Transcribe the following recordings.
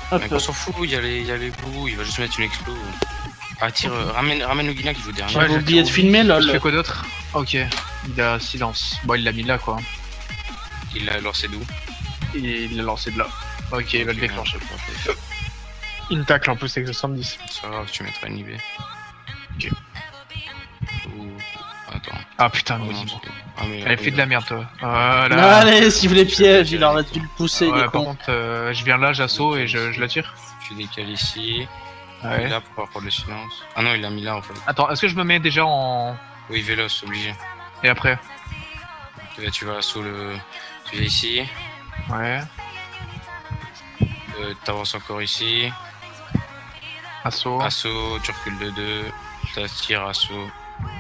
Hop. Mec, on s'en fout, il y a les bouts, il va juste mettre une explo. Ah, tire, ramène le Guina qui joue dernier. J'avais oublié de filmer là. Je fais quoi d'autre? Ok, il a silence. Bon, il l'a mis là quoi. Il l'a lancé d'où? Et il l'a lancé de là. Ok, il va le déclencher. Une tacle en plus avec 70. C'est pas grave, tu mettras une IB. Ok. Ou... Attends. Ah putain, Oh, mais non, bon. ah, mais Elle fait de la merde toi. Voilà. Allez, s'il les pièges, il aurait dû le pousser. Ouais, il est par con. contre, je viens là, j'assaut et je la tire. Tu décales ici. Ouais. Là pour avoir le silence. Ah non, il l'a mis là en fait. Attends, est-ce que je me mets déjà en... Oui, Vélos, obligé. Et après? Là, tu vas sous le. Tu viens ici. Ouais. T'avances encore ici. Assaut. Assaut, tu recules de 2. T'attires, assaut.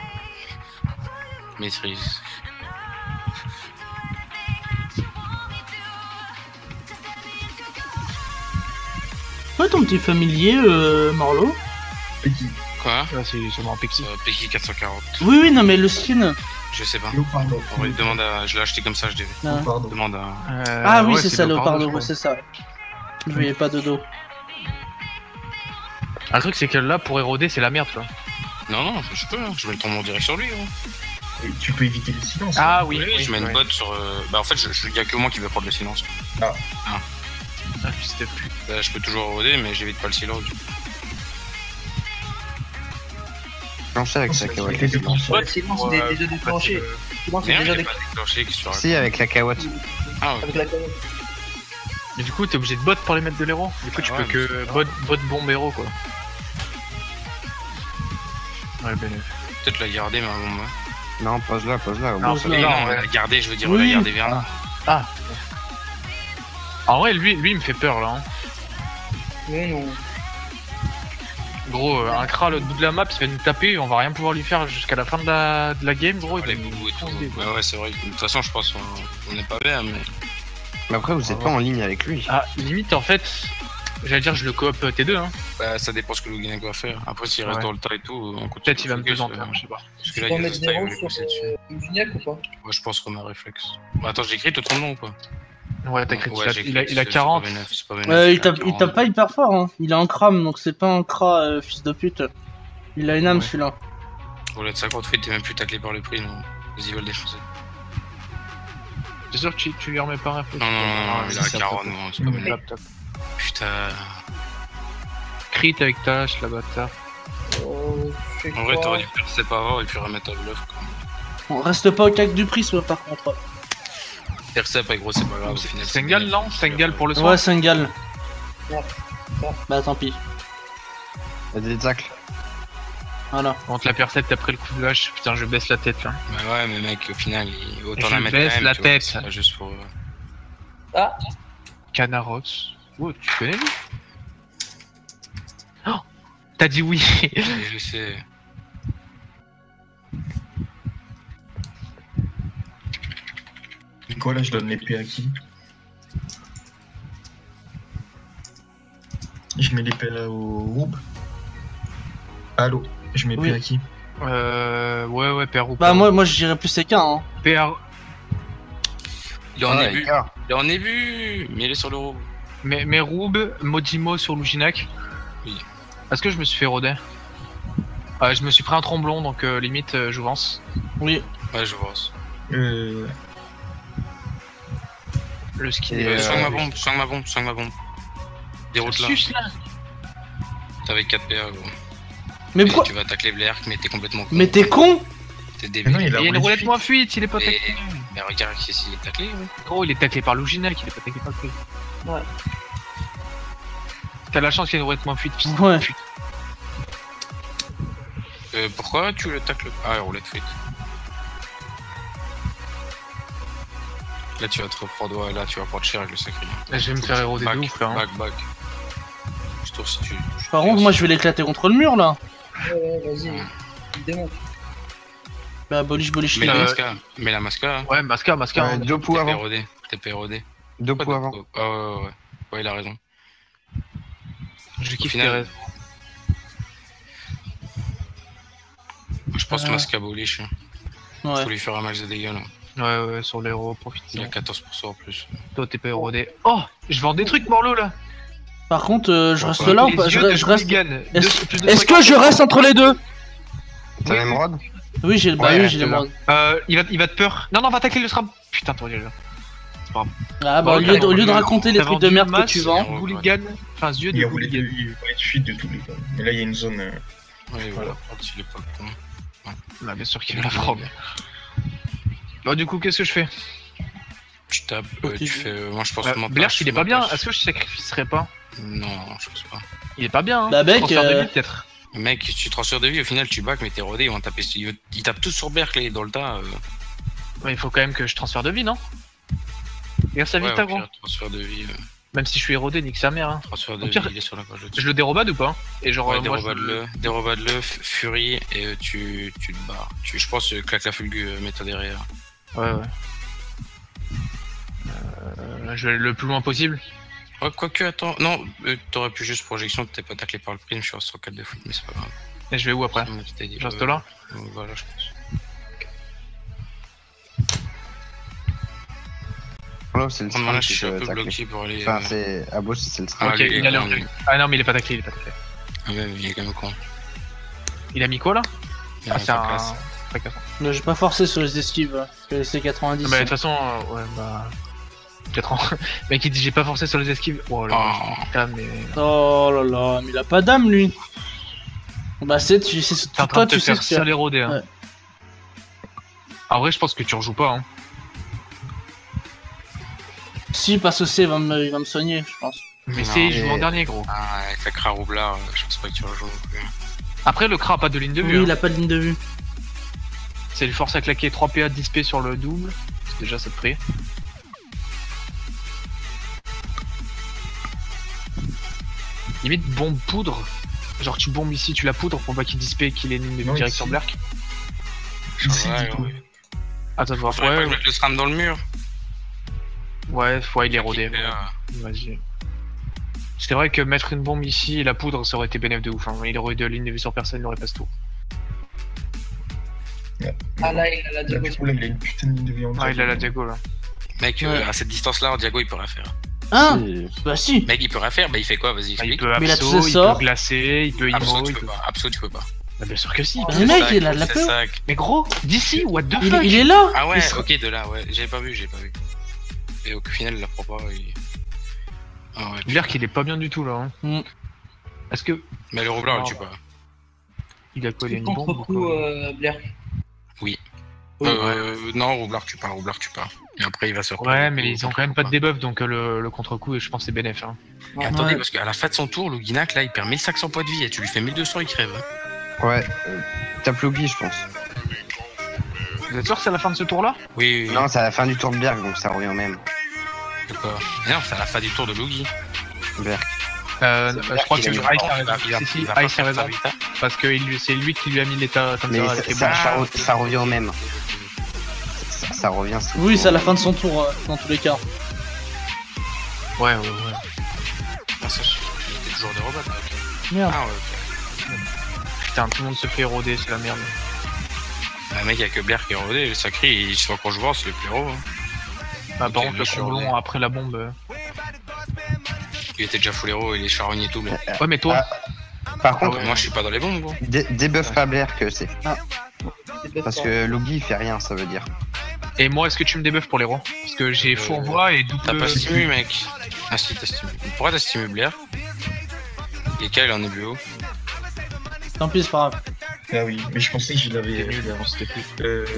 Maîtrise. Ouais, ton petit familier, Morlo. Petit. Quoi? Là, c'est sûrement Pexi. Peki 440. Oui, non, mais le skin. Je sais pas. Léopardo. On lui demande à. Je l'ai acheté comme ça, je l'ai vu. Ah, Léopardo. Demande à. Ah oui, ouais, c'est ça, le Léopardo, pardon, je crois. c'est ça. Je voyais pas de dos. Le truc, c'est que là, pour éroder, c'est la merde quoi. Non, non, je peux, hein. Je mets le tourment direct sur lui. Hein. Et tu peux éviter le silence. Ah oui, Oui, je mets une botte sur. Bah, en fait, il y a que moi qui veux prendre le silence. Ah, c'était plus. Bah, je peux toujours roder, mais j'évite pas le silence. Du coup. Déclenché avec sa carotte. Avec les déclencheurs. Ouais, Le silence, il est déjà déclenché. Le silence est Merde, déjà j'ai pas déclenché déclenché qui sur Si, avec la carotte. Ah, ouais. avec la carotte. Mais du coup, t'es obligé de bot pour les mettre de l'héros. Du coup, tu Ouais, peux mais que c'est pas bot bombe héros quoi. Ouais, ben. Peut-être la garder, ma bombe. Non, pose-la, pose-la. au Non, moins, pose-la. ça Mais va. non, la garder, je veux dire, Oui. la garder vers là. Ah. En vrai, lui, il me fait peur là. Hein. Mais non. Gros, un Kra à l'autre bout de la map, il va nous taper, on va rien pouvoir lui faire jusqu'à la fin de la game, gros. Les Il va nous boubous et tout. foncer, quoi. Ouais, c'est vrai. De toute façon, je pense qu'on n'est pas bien, mais. Mais après, vous êtes pas en ligne avec lui. Ah, limite, en fait, j'allais dire, je le coop T2, hein. Bah, ça dépend ce que le Guinec va faire. Après, s'il reste Ouais. dans le tas et tout, on continue. Peut-être il va me focus, pesantir, je sais pas. Parce que Tu là, peux en il y a mettre ce style, zéro il sur pousser dessus. Gignac ou pas? Moi, je pense qu'on a réflexe. Bah, attends, j'ai écrit tout ton nom ou pas? Ouais, t'as critique, Ouais, j'ai il a écrit, c'est 40. pas V9, c'est pas V9, Il tape 40. pas hyper fort, hein. Il est en crame, donc c'est pas un cra, fils de pute. Il a une âme Ouais. celui-là. Au lieu de 58, t'es même plus taclé par le prix, non? Ils veulent défoncer. C'est sûr que tu lui remets pas un réflexe. Non, non, non, il c'est a ça, 40, top. non, c'est pas V9. Top, top. Putain. Crit avec tâche, la bâtard. Oh, je sais En vrai, pas. t'aurais dû percer par avant et puis remettre à bluff, quoi. On reste pas au cac du prisme par contre. Percep, gros, c'est pas grave, au final. c'est Sengal, V9. non Sengal pour le soir. Ouais, Sengal. Ouais. Bah tant pis. Il y a des tacles. Voilà. Contre la percette, t'as pris le coup de hache. Putain, je baisse la tête là. Bah ouais, mais mec, au final, autant Je la mettre baisse quand même, la tu vois, tête. c'est pas juste pour... Ah, Canarox. Oh, tu connais lui? Oh, t'as dit oui. Je sais. Nicolas, je donne l'épée à qui? Je mets l'épée là au Roub. Allô? Je mets Oui. l'épée à qui? Ouais, père ou Bah moi je dirais plus CK, hein. PR. Il est en Ah, ébu. écart. Il est en ébu. Mais il est sur le roue. Mais Roub, Modimo sur Luginac. Oui. Est-ce que je me suis fait roder? Je me suis pris un tromblon, donc limite jouvence. Oui. Ouais, je pense. Le skin. Et, Swing ma bombe, swing ma bombe, swing ma bombe. Déroute là. Suce là. T'avais 4 PA, gros. Mais Et pourquoi? tu vas tacler Blair, mais t'es complètement con. Mais t'es con? T'es Mais débile. non, il a Il y a une roulé roulette de moins fuite, il est pas Et- taclé. Mais regarde qui s'il est taclé, gros. Gros, il est taclé par Luginac, il est pas taclé par le prix. ouais. T'as la chance qu'il y ait une roulette moins fuite. Putain. Ouais. Pourquoi tu le tacles? Ah, roulette fuite. Là, tu vas te reprendre, ouais, là, tu vas prendre cher avec le sacré. Là, je vais me faire éroder de Back, ouf là. Hein. back. Je tourne si tu. Par contre, moi je vais l'éclater contre le mur là. Ouais, vas-y. Il démonte. Bah bolish. Mais la Euh, masca, mais la masca. Ouais, Masca. Ouais, deux poux T'es avant. pérodé. T'es pérodé. Deux poux avant. Ah ouais. Ouais, il a raison. Je kiffe final, Thérèse. Je pense masca bullish. Ouais. Faut lui faire un max de dégâts là. Ouais, sur l'héros, profite. Il a 14% en plus. Toi, t'es pas érodé. Oh, je vends des trucs, Morlo là. Par contre, je reste là ou pas? Je reste. Hooligan. Est-ce que je reste entre les deux? T'as la même rod? Oui, j'ai bah Ouais, oui, j'ai les c'est bras. Il va te peur. Non, va tacler le SRAM. Putain, t'aurais dû là. C'est pas grave. Ah bah Bon, au lieu de raconter les t'as trucs de vendu merde que masse, tu vends. Hooligan. Enfin, yeux Il de a volé Hooligan. de fuite de tous les cas. Mais là, il y a une zone. Ouais, voilà. Il est pas con. Bah, bien sûr qu'il va la prendre. Bon, du coup, qu'est-ce que je fais? Tu tapes, Ok. tu fais. Moi, je pense Blair, il est pas bien. Est-ce que je sacrifierais pas? Non, je pense pas. Il est pas bien, hein. Bah, mec, Transfert de vie, peut-être. Mec, tu transfères de vie, au final, tu back, mais t'es rodé, ils vont taper. Ils tapent tous sur Berk, là, dans le tas. Ouais, il faut quand même que je transfère de vie, non? Regarde sa vie, Ouais, ta au gros. pire, transfert de vie. Même si je suis érodé, nique sa mère, hein. Transfert de Au vie, pire, il est sur la page Je au-dessus. le dérobade ou pas? Et genre, Ouais, moi, dérobade-le, Fury, et tu te barres. Je pense, claque la fulgu, mets-toi derrière. Ouais. Je vais aller le plus loin possible. Ouais, quoique, attends, non, t'aurais pu juste projection, t'es pas taclé par le prime, je suis sur 4 de foot, mais c'est pas grave. Et je vais où après? C'est moi qui t'ai dit, Je reste là? Voilà, je pense. Là, c'est le Là, SRAM je qui suis un peut peu tacler. bloqué pour aller. Enfin, c'est à gauche, c'est le SRAM. Ah, Ok, lui, il il a est l'air. con, lui. Ah non, mais il est pas taclé, il est pas taclé. Ah, ouais, il est quand même con. Il a mis quoi là? Il a Ah, fait c'est un. classe. Fracassant. Mais j'ai pas forcé sur les esquives. C'est 90. Bah, de toute façon, ouais, bah. 4 ans. Mec, il dit j'ai pas forcé sur les esquives. Oh là là, Oh. putain, mais. Oh là là, mais il a pas d'âme lui. Bah c'est T'es en train toi de te tu sais faire ce qu'il y a. saler rodé, hein. Ouais. En vrai, je pense que tu rejoues pas, hein. Si parce que c'est il va me soigner, je pense. Mais Non, c'est, il mais- joue en dernier, gros. Ah, avec la Kra Roublard, je pense pas que tu rejoues non plus. Après, le Kra a pas de ligne de vue. Oui, hein. il a pas de ligne de vue. C'est lui force à claquer 3 PA 10 P sur le double. C'est déjà ça de prix. Limite bombe poudre. Genre tu bombes ici, tu la poudres pour pas qu'il dispé qu'il ait une ligne de vue Non, direct ici. sur Blerk. Ici, Ouais, du coup. ouais. Attends de voir. Faudrait pas que je Ouais, mette le SRAM dans le mur. ouais, il est rodé. Et, Vas-y. C'est vrai que mettre une bombe ici et la poudre ça aurait été bénéf de ouf. Hein. Il aurait eu de ligne de vue sur personne, il aurait pas ce tour. Ah là, il a la Là, diago. du coup, là, il a une putain de ligne de vie en Ah, il a la diago là. Mec, Ouais. à cette distance-là, Diago, il peut rien faire. Hein Si. Bah si. Mec, il peut rien faire, bah il fait quoi? Vas-y, Ah, il explique. peut Mais il a tous abso, ses il sorts. peut glacer, il peut Abso, immo, tu il peux peut. pas. Abso, tu peux pas. Bah, bien sûr que si. Le mec, il a de la C'est peur. sac. Mais gros, d'ici, what the Il fuck? est là. Ah ouais, Il sera- ok, de là, ouais. J'avais pas vu. Et au final, il la prend pas. Ah ouais. Blerk il est pas bien du tout là. Hein. Mm. Est-ce que. Mais le roublard, Non. il tue pas. Il a collé une bombe ou Contre-coup, quoi Blair. Oui. Oui. Non, roublard, tue pas. Et après, il va se Ouais, mais ils ont quand même pas de debuff donc le contre-coup, je pense, c'est bénéf. Hein. Et attendez, Ouais. parce qu'à la fin de son tour, le Guinac, là, il perd 1500 points de vie et tu lui fais 1200, il crève. Hein. Ouais, tape Logi, je pense. Vous êtes sûr que c'est à la fin de ce tour là? Oui, oui. Non, c'est à la fin du tour de Berg, donc ça revient au même. C'est quoi? Mais non, c'est à la fin du tour de Lugi. Berg. Je crois que c'est qu'il Ice a a Il va- raison. il va- Si, si, il va pas Ice a faire raison. sa vita. Parce que c'est lui qui lui a mis l'état comme Mais ça ça, avec les ça, bombes. ça revient au même. Ça revient. Oui, c'est à la fin de son tour dans tous les cas. Ouais. Ah, ça, il était toujours des robots, là, ok. Merde. Ah ouais, ok. Putain, tout le monde se fait éroder, c'est la merde. Bah, mec, il y a que Blair qui est rodé, le sacré, il se fait encore joueur, c'est le plus héros. Hein. Bah, Ok, par contre, le je suis comblon érodé. après la bombe. Il était déjà full héros, il est charogne et tout, Blair. Ouais, mais toi, Par contre, Moi, je suis pas dans les bombes, gros. débuff pas Blair que c'est. C'est Parce pas que Logi il fait rien, ça veut dire. et moi, est-ce que tu me débuffes pour les rois? Parce que j'ai fourvoie et double. T'as pas stimu, mec. Ah si, t'as stimu. Pourquoi t'as stimu Blair? Et Kyle en est plus haut. Tant pis, c'est pas grave. Ah oui, mais je pensais que je l'avais nul. avant, c'était plus.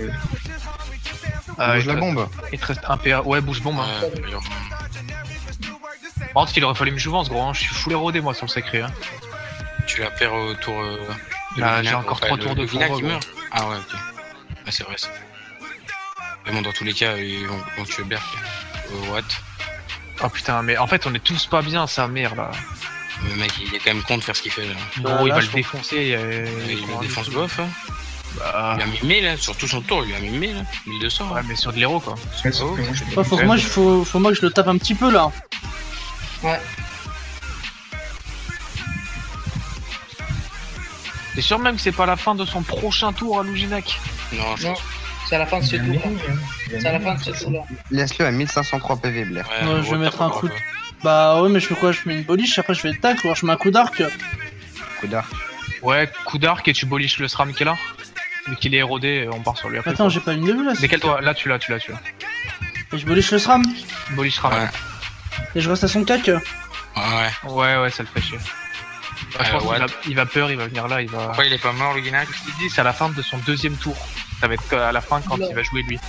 Bouge la bombe. Il te reste un PA. Ouais, bouge bombe. Hein. D'ailleurs, Par contre, il aurait fallu me jouvence, gros. Hein. Je suis full érodé, moi, sur le sacré. Hein. tu la perds au tour. De Là, Luginac, j'ai encore enfin, 3 tours de Luginac, fourvoie, il meurt. Ah ouais, ok. Ah, c'est vrai ça. Mais bon, dans tous les cas, ils vont tuer Blair. What? Oh putain, mais en fait, on est tous pas bien, sa mère là. Le mec, il est quand même con de faire ce qu'il fait là. Gros, il là, va je le défoncer. Il le défonce bof. Hein. Bah, Il a mis 1000 là, sur tout son tour, il lui a mis 1000 là. 1200. ouais, mais sur de l'héros quoi. Ouais, sauf que moi, je peux Ouais, faut que moi je le tape un petit peu là. Ouais. T'es sûr même que c'est pas la fin de son prochain tour à Luginac? Non, je Non, pense. c'est à la fin de ce Il y a tour. un C'est à la fin de ce tour là. Laisse-le à 1503 PV, Blair. Ouais, Ah, Ouais, je vais mettre un coup de- Bah ouais, mais je fais quoi? Je mets une boliche, après je fais tac, ou alors je mets un coup d'arc. Coup d'arc. Ouais, coup d'arc et tu boliches le SRAM qui est là. Vu qu'il est érodé, on part sur lui après. Attends, j'ai pas une de vue là. Décale-toi, là tu l'as. Et je boliche le SRAM. Boliche SRAM. Ouais. Et je reste à son cac. Ouais. Ouais, ça le fait chier. Bah, je pense what? qu'il va peur, il va venir là, il va... Pourquoi il est pas mort, le Guinac? Je te dis, c'est à la fin de son deuxième tour. Ça va être à la fin quand il va jouer lui.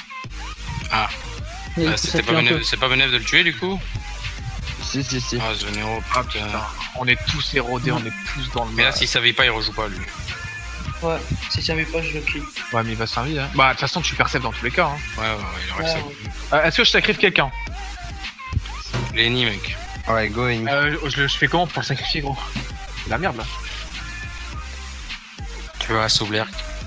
Et ça C'est fait un peu. pas bénéf de le tuer, du coup? Si. Ah, ce Nero, Ah putain. putain, on est tous érodés, on est tous dans le... Mais là, s'il savait pas, il rejoue pas, lui. Ouais, si j'avais pas, je le kill. Ouais, mais il va s'inviter. Hein. Bah, de toute façon, tu percèves dans tous les cas. Hein. Ouais, il aurait Ouais, ça. Est-ce que je sacrifie quelqu'un? Lenny, mec. Ouais, go in. Je fais comment pour le sacrifier, gros? C'est la merde, là. Tu vas à Soblerk.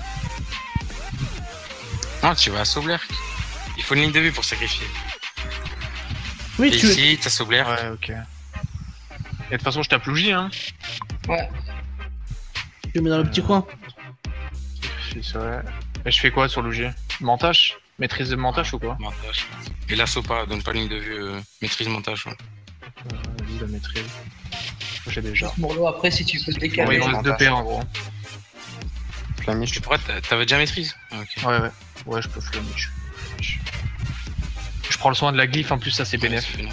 Non, tu vas à Soblerk. Il faut une ligne de vue pour sacrifier. Oui, Et tu. ici, t'as Soblerk. Ouais, ok. Et de toute façon, je tape Louji, hein. ouais. Tu le mets dans le petit coin. Ouais. Et je fais quoi sur Louji? Montage? Maîtrise de montage ou quoi? Montage. Et l'assaut pas, donne pas ligne de vue, maîtrise montage. Ouais. Vas-y, la maîtrise. J'ai déjà. Morlo, après, si tu peux te Ouais, décaler. il me reste 2 PA en gros. Flamiche. Tu pourrais, t'avais déjà maîtrise? Ah, ok. Ouais. Ouais, je peux flamiche. Je prends le soin de la glyphe, en plus, ça c'est bénéf. Ouais,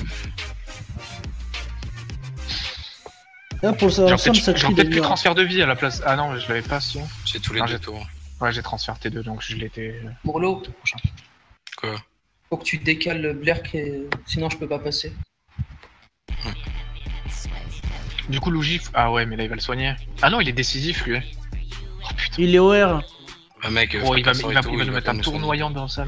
Là, pour le J'aurais savoir, ça me peut-être sacrifie plus de transfert de vie à la place. Ah non, je l'avais pas, si. c'est tous les Non, deux j'ai- tours. Ouais, j'ai transfert T2, donc je l'étais. Morlo, Quoi? faut que tu décales le Blerk, sinon je peux pas passer. Du coup, Lougif. Ah ouais, mais là il va le soigner. Ah non, il est décisif lui. Oh putain. Il est OR. Ah, mec, Oh, il va fracassant et tout, nous mettre pas un nous tournoyant dans ça.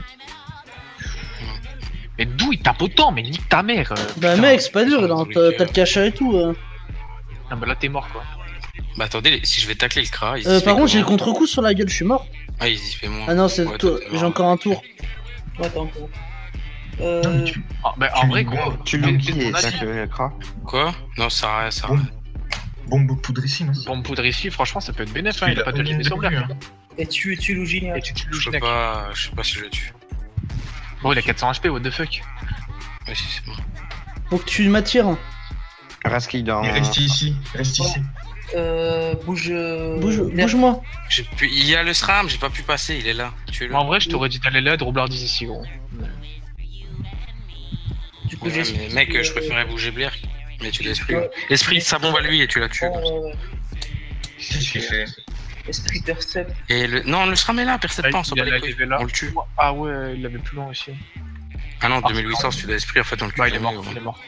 Mais d'où il tape autant? Mais nique ta mère! Bah, putain. mec, c'est pas dur, là. dans T'as le le cachet et tout. Ah bah là t'es mort quoi. Bah attendez, si je vais tacler le Kra, Par contre, j'ai le contre-coup sur la gueule, je suis mort. Ah, il y fait moins. Ah non, c'est Ouais, toi. toi, t'es mort. J'ai encore un tour. Ouais, attends un peu. Non, mais tu, Ah, bah en Tu vrai, lui gros. bombes, Tu fais- le fais dis et ton ça avis. que le cra. Quoi? Non, ça arrête, ça Bombe. arrête. bombe poudre ici, non? Bombe poudre ici, franchement ça peut être bénéf, hein, Parce il a pas de qu'il a limite sur combien Black. de vue, Et tu Louginiac. Et tu tues Je Louginek. sais pas si je le tue. Bon, il a 400 HP, what the fuck. Ouais, si, c'est bon. Faut que tu m'attires. Raski dans. Il reste ici, reste ici. Bouge. Blerk. Bouge-moi. Il y a le SRAM, j'ai pas pu passer, il est là. Tuez-le. Moi en vrai, je t'aurais dit d'aller là, de roublardise ici, gros. Du coup, Ouais, j'ai. mais mec, je préférais bouger Blair. Mais tu l'esprit. Ouais. L'esprit, ça bombe à lui et tu la tues. Qu'est-ce qu'il fait? Esprit Percept. Et le... Non, le SRAM est là, percep pas, on s'en Il bat a les couilles. levé là. On le tue. Ah ouais, il l'avait plus loin aussi. Ah non, 2800, si tu l'as esprit, en fait, on le tue Bah, il est jamais. mort, gros. il est mort.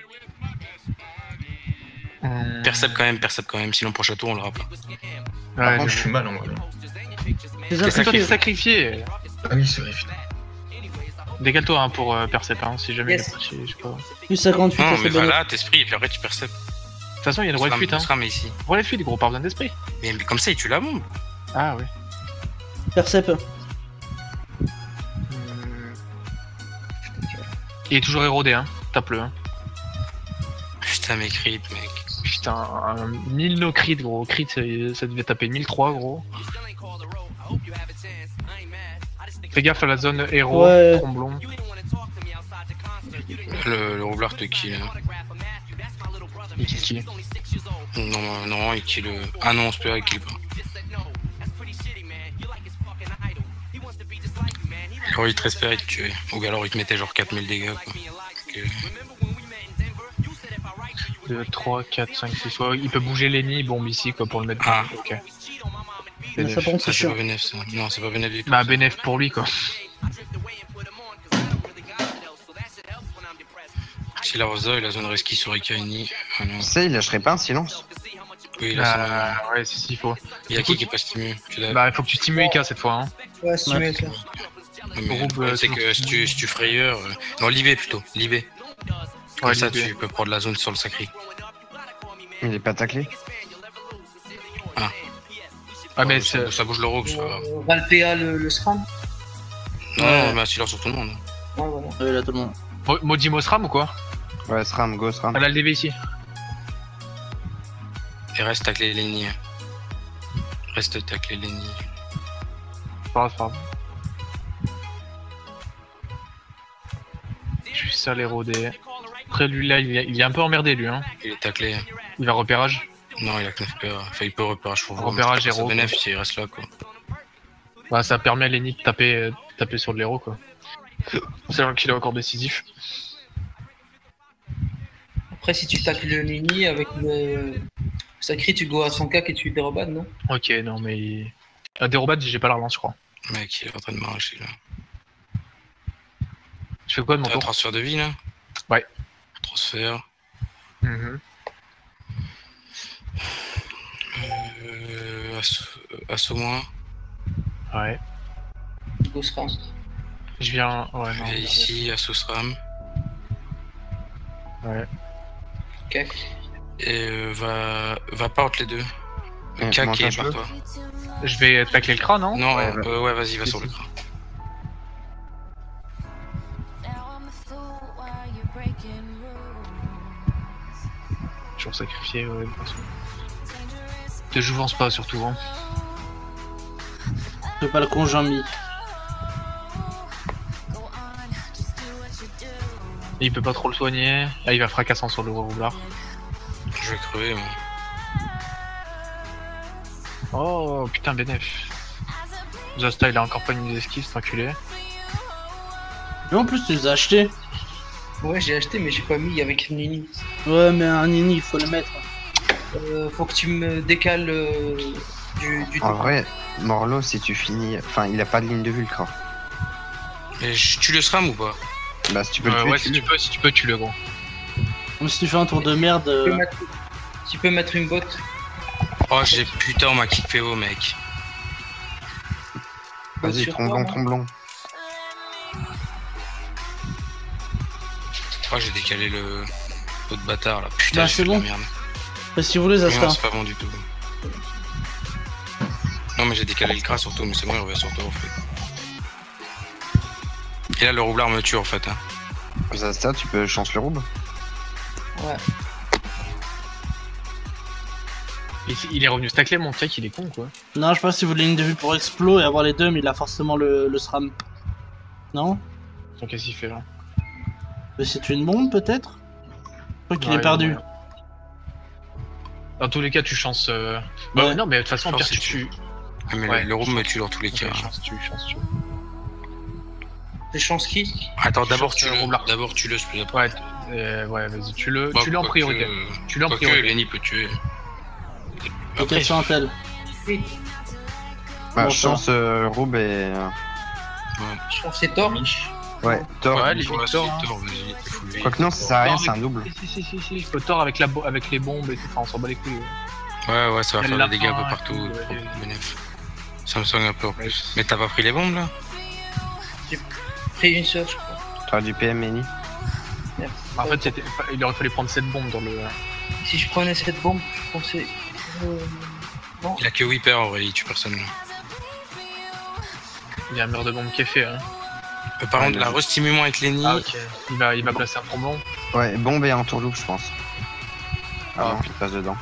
Percep quand même, sinon pour château, on l'aura pas. Par Ouais, contre, je suis mal en vrai. C'est c'est toi qui sacrifié. es sacrifié. Ah oui, c'est vrai, putain. Décale-toi hein, pour Percep, hein, si jamais Yes. il est parti, je sais pas. De Plus 58, Non, ça mais fait va bien. là, t'esprit, et puis après tu percep. toute façon, il y a une Le roi de SRAM fuite, hein. le SRAM est ici. Roi de fuite, gros, pas besoin d'esprit. Mais comme ça, il tue la bombe. Ah ouais. Percep. Il est toujours érodé, hein. Tape-le, hein. Putain, mes crits, mec. Putain, 1000 no crit, gros. Crit, ça devait taper 1003, gros. Fais gaffe à la zone héros, Ouais. tromblon. Le roublard te kill. Hein. Il kill qui? Non, il kill. Ah non, c'est pas, il kill pas. Alors il te respère, il te tuait. Ou alors il te mettait genre 4000 dégâts quoi. Donc, 2, 3, 4, 5, 6. Ouais, il peut bouger Lenny, bombe ici, quoi, pour le mettre. Ah. Ok. Mais ça, par contre, ça c'est c'est pas chiant. bénéf ça. Non, c'est pas bénéf du tout. Bah, bénéf pour lui, quoi. Si la Rosa et la zone reski sur Ekaini. Ah non. Tu sais, il lâcherait pas un silence. Oui, là, ça Ouais, si, il faut. il y a qui est pas stimu. Tu l'as. Bah, il faut que tu stimules Ika cette fois, hein. Ouais, si tu mets là. Mais le Rouble, problème, c'est que si tu frayeur. Non, Libé plutôt. Libé. Comme Ouais, ça, Libé. tu peux prendre la zone sur le sacré. Il est pas taclé. Ah, mais ça, c'est. ça bouge le robe, ça va. Valpea le SRAM. Non, Ouais. non, mais assis sur tout le monde. Ouais, voilà. Ouais, là, tout le monde. Maudit Mosram ou quoi? Ouais, SRAM, go SRAM. Elle a le DV ici. Et reste tacler Lenny. Reste tacler Lenny. Pas grave. Je suis seul érodé. Après, lui, là, il est un peu emmerdé, lui. Hein. Il est taclé. Il va repérage. Non, il a que 9 PA. Enfin, il peut repérage pour voir. Repérage héros, BNF, il reste là, quoi. Bah, ça permet à Lenny de taper sur l'héros, quoi. C'est vrai qu'il est encore décisif. Après, si tu tacles le Nini avec le Sacré, tu go à 100k et tu dérobades, non? Ok, non, mais. À dérobade, j'ai pas la relance, je crois. Mec, il est en train de m'arracher, là. Je fais quoi de mon T'as un tour? transfert de vie, là? Ouais. Transfert. Mhm. Assommoi. Ouais. Go SRAM. Je viens. Ouais, non. Et ici, Assosram. Ouais. Ok. Et va pas entre les deux. Ouais, Cac monte un et peu. barre-toi. Je vais tacler le crâne, non? Non, Ouais, ouais, vas-y, va sur le crâne. Toujours sacrifié, ouais. Te jouvence pas, surtout. Hein. Je fais pas le con Jean-Mi. Et il peut pas trop le soigner. Là, il va fracassant sur le roublard. Je vais crever, moi. Oh putain, bénéf. Zosta, il a encore pas une esquive, cet enculé. Mais en plus, tu les as achetés. Ouais, j'ai acheté, mais j'ai pas mis avec le Nini. Ouais, mais un Nini, il faut le mettre. Faut que tu me décales du En vrai, Morlo, si tu finis. Enfin, il a pas de ligne de vue, le cra. Et tu le SRAM ou pas? Bah, si tu peux le tuer, Ouais, tu si tu peux, tu le gros. Comme si tu fais un tour de merde. Tu peux mettre une botte. Oh, j'ai putain, on m'a kick PO, mec. Vas-y, sur tromblon, toi, non tromblon. Oh, j'ai décalé le. L'autre bâtard là. Putain, Bah, j'ai c'est fait de la bon. merde. Bah, si vous voulez, Non, Zasta. c'est pas bon du tout. Non, mais j'ai décalé le cras surtout, mais c'est bon, il revient sur toi en fait. Et là, le roublard me tue en fait. Hein. Zasta, tu peux chance le roube. Ouais. Il est revenu stacler, mon tech, il est con, quoi. Non, je sais pas si vous voulez une de vue pour Explo et avoir les deux, mais il a forcément le SRAM. Non? Donc, qu'est-ce qu'il fait, là? Mais c'est une bombe, peut-être? Je crois qu'il Ouais, est perdu. ouais. Dans tous les cas, tu chances. Bah, Ouais. non, mais de toute façon, Chance, pire, c'est tu. Ah, mais Ouais, le roube me tue dans tous les cas. Ok, chance, tu. Les chances qui? Attends, d'abord Chance, tu le. roublard. D'abord tu le plus après. Ouais, vas-y, tu le Bah, en quoique, priorité. Tu l'as en quoique, priorité. Lenny peut tuer. Et Après, quel sur un tel? Bah, Bon, chance roube et. Chance c'est Thor. Ouais, Thor. Ouais, les Thor, victoires, hein. vas-y, t'es full vie. Quoique non, ça sert à rien, c'est un double. Si, faut tort avec les bombes et tout, enfin, on s'en bat les couilles. Ouais, ça va Il y a faire le des dégâts un peu lapin, partout. et tout, Trop ouais. bénéf. Ça me soigne un peu en plus. Mais t'as pas pris les bombes là? Pris une seule, je crois. T'as du PM, Eni. En fait, il aurait fallu prendre cette bombe dans le. Si je prenais cette bombe, je pensais. Non. Il a que Whipper en vrai, il tue personne là. Il y a un mur de bombe qui est fait. Hein. Par Ouais, contre, la mais- restimulation avec Lenny. Ah, ok. Il va placer un tromblon. Ouais, bombe et un tourloupe, je pense. Ah non, il passe dedans.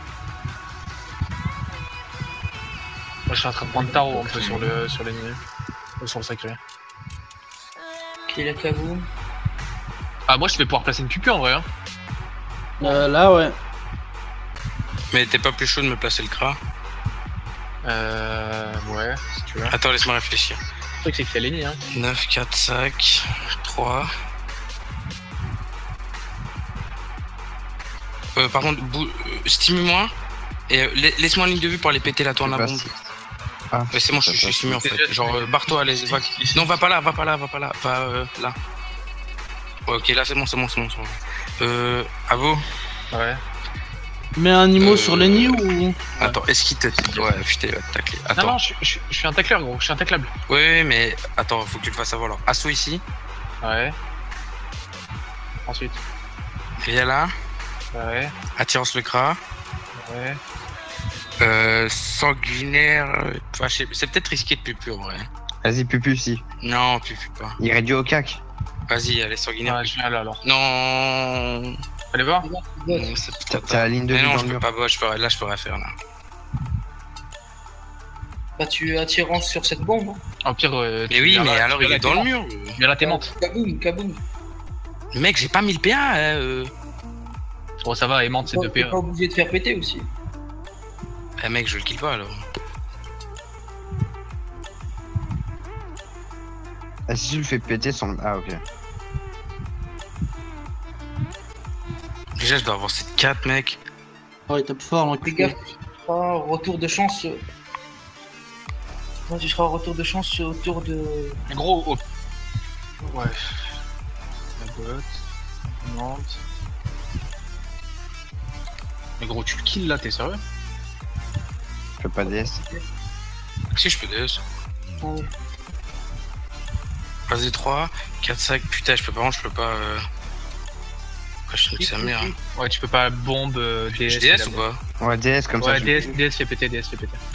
Moi, je suis en train de prendre tarot un peu sur l'ennemi. Sur le sacré. Qui est la cavou. Ah, moi, je vais pouvoir placer une cupu en vrai. Hein. Là, ouais. Mais t'es pas plus chaud de me placer le cras? Ouais, si tu veux. Attends, laisse-moi réfléchir. Le truc, c'est qu'il y a l'ennemi. Hein. 9, 4, 5, 3. Par contre, stimule-moi. Et laisse-moi en ligne de vue pour aller péter la tourne à bombe. Ah, Ouais, c'est bon, je suis stimulé en fait. Genre, barre-toi, allez, va. Non, va pas là. Va là. Ouais, ok, là c'est bon. Avo. Ouais. Mets un Nimo sur Lenny ou. Attends, est-ce qu'il te. Ouais, putain, il va te tacler. Attends. Non, je suis un tacleur, gros. Je suis un taclable. Ouais, mais attends, faut que tu le fasses avant alors. Assaut ici. Ouais. Ensuite. Viens là. Ouais. Attirance le cras. Ouais. Sanguinaire. Enfin, c'est peut-être risqué de pupu en vrai. Vas-y, Pupu, si. Non, pupu pas. Il réduit au cac. Vas-y, allez, sanguinaire. Ouais, je viens là alors. Non. Allez voir. Non, c'est peut-être. T'as la ligne de Mais vue non, dans je le peux mur. pas, là je peux rien faire là. Bah, tu attirance sur cette bombe. Hein. Au pire. Mais oui, mais alors il est dans le mur. Viens là, t'es monte. Kaboum. Mec, j'ai pas 1000 PA. Bon, ça va, aimante, c'est 2 T'es PA. pas obligé de faire péter aussi. Mec, je le kill pas alors. Ah, si tu le fais péter son. Ah, ok. Déjà, je dois avoir cette 4, mec. Oh, il tape fort, Fais l'enculé. gaffe, tu feras retour de chance. Moi, tu feras retour de chance autour de. Gros, ouais. La botte. Aimante. Mais gros, tu le kills là, t'es sérieux? Je peux pas DS. Si, je peux DS. Ouais. Vas-y, 3, 4, 5. Putain, je peux pas, je peux pas. Je sais que sa mère. Ouais, tu peux pas bombe DS. Je DS ou pas? Ouais, DS comme ça. Ouais, je- DS fait péter, DS fait péter.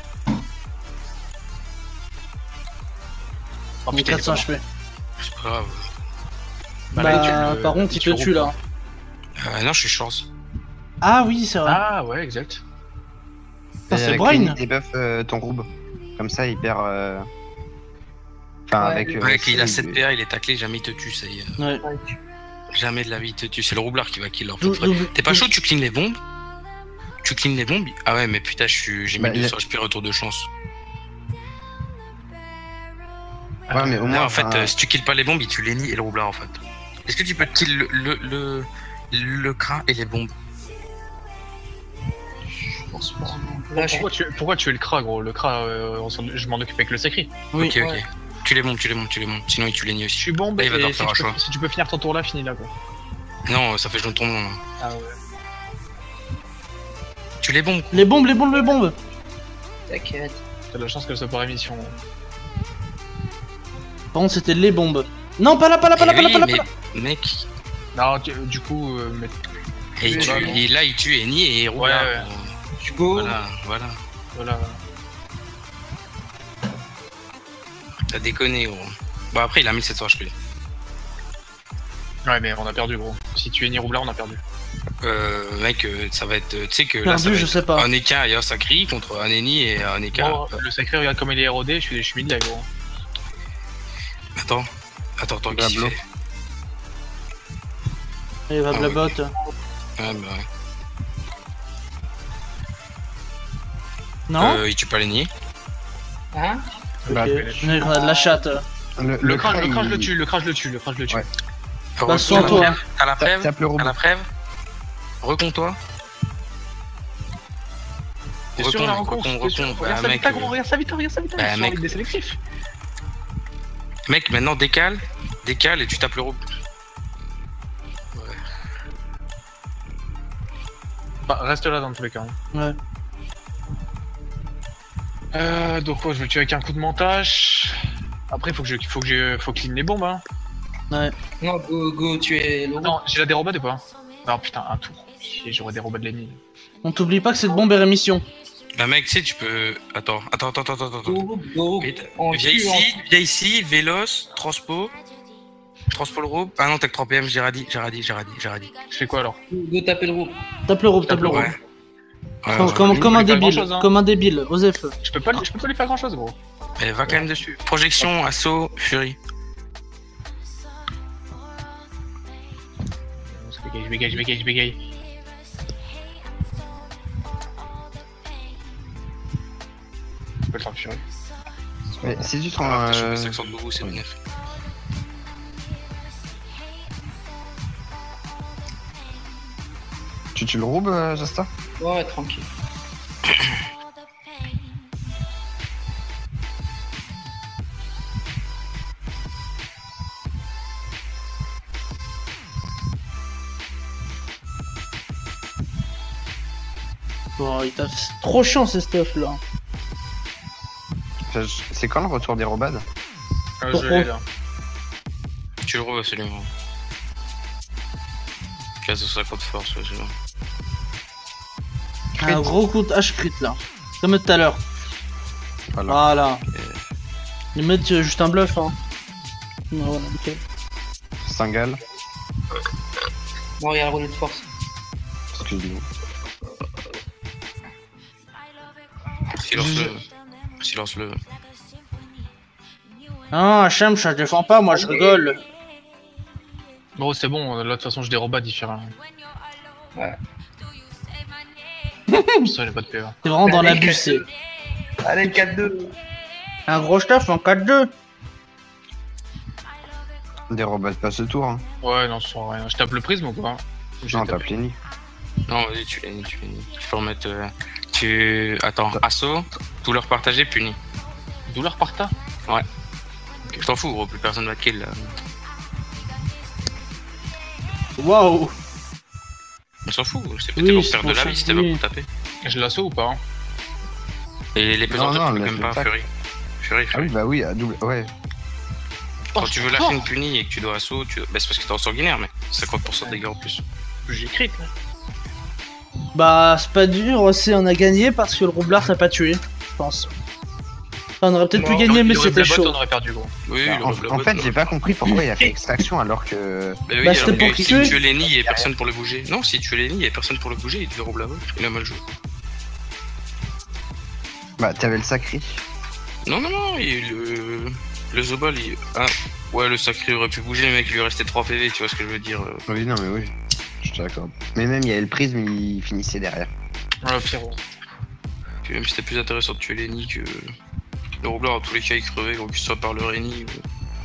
Oh Il est putain, il est 400 pas mort. HP. C'est pas grave. Bah, là, tu le- par contre, il te tu tue là. Non, je suis chance. Ah oui, c'est vrai. Ah ouais, exact. Ah, Et c'est avec Brain. Lenny, débuff ton roube. Comme ça, il perd. Enfin, Ouais, avec. Mec, il a ça, 7 PA, il est taclé, jamais il te tue, ça y est. Ouais. Ouais, Jamais de la vie il te tue. C'est le roublard qui va kill leur Dou- frère. double- T'es pas chaud, tu clean les bombes? Tu clean les bombes? Ah ouais, mais putain, j'ai Bah, mis il 200 HP retour de chance. Ouais, mais au moins. Non, en fait, enfin, si tu kills pas les bombes, il tue Lenny et le roublard en fait. Est-ce que tu peux kill le crin et les bombes? je pense pas. Là, je suis. Pourquoi tu es le Kra, gros? Le Kra, je m'en occupe avec le sacré. Oui. Ok, ok. Tu les bombes. Sinon, il tue Lenny Je aussi. suis bombe Là, il va et devoir si faire un tu, choix. peux, si tu peux finir ton tour là, finis là, quoi. Non, ça fait jaune ton nom. Là. Ah ouais. Tu les bombes. Les bombes, les bombes, les bombes. T'inquiète. T'as de la chance qu'elle soit par émission. Par contre, c'était les bombes. Non, pas là, pas là, pas là, pas là, Eh pas là, oui, pas là. mais mec. Non, du coup, mais... Et, il Oui, tue, voilà. et là, il tue Lenny et roublard. Ouais, Tu go. Voilà. voilà. T'as déconné, gros. Bon, après, il a 1700 HP. Ouais, mais on a perdu, gros. Si tu es ni roublard, on a perdu. Mec, ça va être. Tu sais que là, Perdu, ça va je être sais pas. un Eka et un Sacri contre un Eni et un Eka. Oh, le sacré, regarde comme il est érodé, je suis mid là, gros. Attends, qu'est-ce qu'il Blablo. fait? Il va Ah, blabot. ouais, bah ouais. Non. Il tue pas Lenny. Hein? Bah, Ok. On a de la chatte. Le crash, Kra, je il- le tue, le crash, je le tue. Ouais. Bah, sois toi. T'as la preuve? Tape le roube. T'as la preuve? Recompte-toi. T'es sûr, la rencontre? Recompte. T'es sûr? Bah, Regarde sa mec, vita, gros, regarde sa vita. bah, Je suis mec. avec des sélectifs. Mec, maintenant décale et tu tapes le roube. Bah, reste là dans tous les cas. Ouais. Donc quoi, je vais le tuer avec un coup de montage. Après, faut clean les bombes, hein. Ouais. Non, go, tu es le Non, j'ai la dérobade ou pas? Non, putain, un tour. Et j'aurais dérobade l'ennemi. On t'oublie pas que cette bombe est rémission. Bah, mec, tu sais, tu peux. Attends. Go. Viens ici, Véloce, Transpo le roube. Ah non, t'as que 3 PM, j'ai radis. Je fais quoi alors? Go taper le roue. Tape le roube, tape le roube. Ouais. Comme Je un vais faire débile, grand-chose, hein. comme un débile, Osef. Je peux pas lui faire grand chose, gros. Elle va quand même dessus. Projection, assaut, furie. Je bégaye. Je peux le faire furie. Mais si tu te Ah, rends. t'as chopé 500 de boubou, c'est bénef. Tu tues le roube, Jasta? Ouais, tranquille. Bon, il t'a trop chiant ces stuff là. Enfin, c'est quand le retour des robades? Je Pourquoi l'ai là. Tu le roubes absolument. 1550 de force, ouais, c'est bon. Un gros coup de H-crit là. Comme tout à l'heure. Voilà. Voilà. Ils mettent juste un bluff hein. Voilà, nickel. Stingal. Non, il y a le relais de force. Excuse-nous. Silence-le. Ah, Hachem, ça défend pas, moi je rigole. Bon, c'est bon, là de toute façon je déroba différent. Ouais. Ça, j'ai pas de PA. C'est vraiment dans Allez, l'abus, c'est. Allez, 4-2. Un gros stuff en 4-2. Déroba pas ce tour. Hein. Ouais, non, ça sert à rien. Je tape le prisme ou quoi? Non, tape Lenny. Non, vas-y, tu les nies, tu les nies. Tu peux remettre. Attends, assaut, douleur partagée, puni. Douleur par tas? Je t'en fous, gros, plus personne va te kill là. Waouh. On s'en fout, c'est Oui, peut-être pour c'est perdre de pour la vie ça, si t'es pas oui. pour taper. Je l'assaut ou pas hein? Et les pesanteurs, non, tu peux mais quand même je pas, tape. Fury. Ah oui, bah oui, à double. Ouais. Quand tu veux lâcher une punie et que tu dois assaut, bah, c'est parce que t'es en sanguinaire, mais 50% de dégâts en plus. J'ai crit là. Bah, c'est pas dur aussi, on a gagné parce que le roublard t'a pas tué, je pense. Enfin, on aurait peut-être pu Non, gagner, mais Il aurait c'était blabot, chaud. on aurait perdu gros. Oui, Bah, le en blabot, fait, j'ai pas compris pourquoi il a fait extraction alors que. Bah oui, Bah, alors c'était pour que si tuer. tu es Lenny, il y a personne pour le bouger. Non, si tu es Lenny, il y a personne pour le bouger, il devait rouler là-bas. Il a mal joué. Bah, t'avais le sacré. Non, le Zobal, Ah, ouais, le sacré aurait pu bouger, le mec, il lui restait 3 PV, tu vois ce que je veux dire. Oui, non, mais oui. Je te l'accorde. Mais même, il y avait le prisme, il finissait derrière. Ouais, Pierrot. Puis même c'était plus intéressant de tuer Lenny que. Le roublard, en tous les cas, il crevait, que ce soit par le Lenny ou.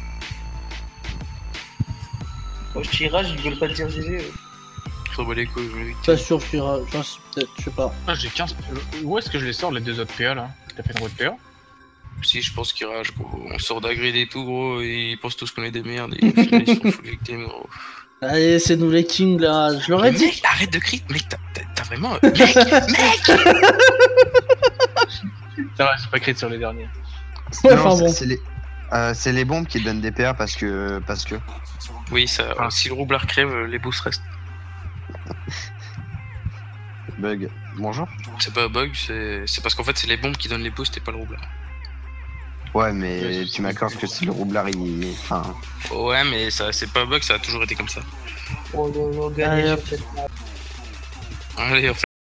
Moi, je tirage, ils veulent pas dire GG. Trop bas les couilles, oui. Pas sûr, peut-être, je sais pas. Ah, j'ai 15. Où est-ce que je les sors les deux autres PA là? T'as fait une route PA? Si, je pense qu'il rage, gros. On sort d'agrid et tout, gros, et ils pensent tous qu'on est des merdes, et ils sont full victimes, gros. Allez, c'est nous les kings là, je leur ai Mais dit. mec, arrête de crit, mec, t'as vraiment. Mec, mec. C'est vrai, j'ai pas crit sur les derniers. Ouais, Non, enfin bon. c'est les bombes qui donnent des PA parce que. Oui, ça, Ah. si le roublard crève, les boosts restent. Bug. Bonjour. C'est pas un bug, c'est parce qu'en fait, c'est les bombes qui donnent les boosts et pas le roublard. Ouais, mais tu m'accordes que c'est le roublard, il. Enfin. Ouais, mais ça, c'est pas un bug, ça a toujours été comme ça. On doit gagner Allez, sur hop. cette map. Allez, on fait